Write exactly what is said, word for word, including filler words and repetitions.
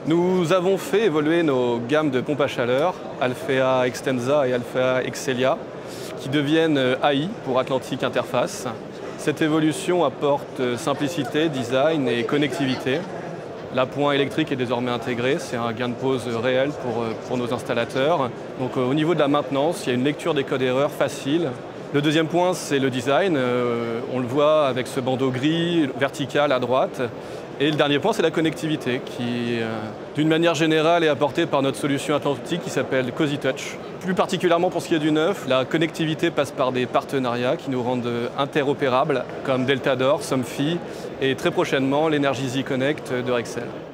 Nous avons fait évoluer nos gammes de pompes à chaleur, Alphea Extensa et Alphea Excelia, qui deviennent A I pour Atlantic Interface. Cette évolution apporte simplicité, design et connectivité. L'appoint électrique est désormais intégré, c'est un gain de pause réel pour, pour nos installateurs. Donc au niveau de la maintenance, il y a une lecture des codes erreurs facile. Le deuxième point, c'est le design. Euh, on le voit avec ce bandeau gris vertical à droite. Et le dernier point, c'est la connectivité qui, euh, d'une manière générale, est apportée par notre solution Atlantic qui s'appelle Cozy Touch. Plus particulièrement pour ce qui est du neuf, la connectivité passe par des partenariats qui nous rendent interopérables, comme Deltador, Somfy et très prochainement l'Energy Z Connect de Rexel.